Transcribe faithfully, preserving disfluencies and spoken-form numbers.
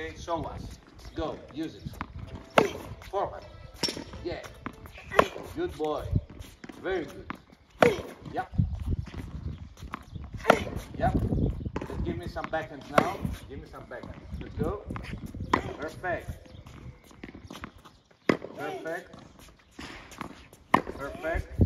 Okay, show us. Go, use it. Forward. Yeah. Good boy. Very good. Yep. Yep. Let's give me some backhand now. Give me some backhand. Let's go. Perfect. Perfect. Perfect.